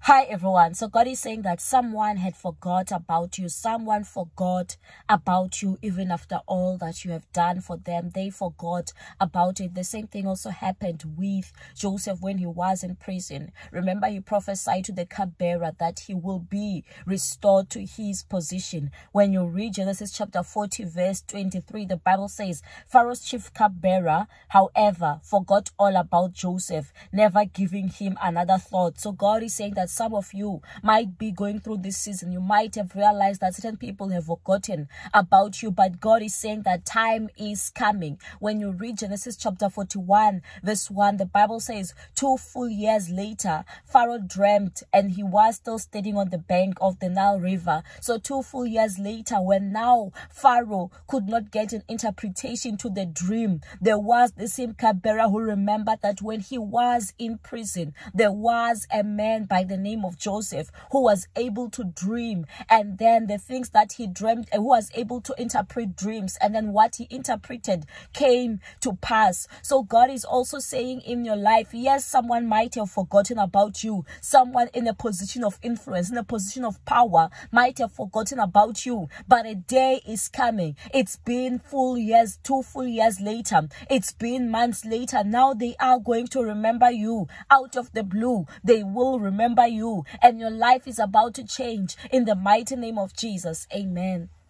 Hi everyone. So God is saying that someone had forgot about you. Someone forgot about you even after all that you have done for them. They forgot about it. The same thing also happened with Joseph when he was in prison. Remember, he prophesied to the cupbearer that he will be restored to his position. When you read Genesis chapter 40 verse 23, the Bible says, Pharaoh's chief cupbearer, however, forgot all about Joseph, never giving him another thought. So God is saying that some of you might be going through this season. You might have realized that certain people have forgotten about you, but God is saying that time is coming. When you read Genesis chapter 41 verse 1, the Bible says 2 full years later, Pharaoh dreamt and he was still standing on the bank of the Nile River. So 2 full years later, when now Pharaoh could not get an interpretation to the dream, there was the same cupbearer who remembered that when he was in prison, there was a man by the name of Joseph who was able to dream, and then the things that he dreamt, and who was able to interpret dreams, and then what he interpreted came to pass. So God is also saying in your life, yes, someone might have forgotten about you. Someone in a position of influence, in a position of power, might have forgotten about you, but a day is coming. It's been full years, 2 full years later. It's been months later. Now they are going to remember you out of the blue. They will remember you, and your life is about to change in the mighty name of Jesus. Amen.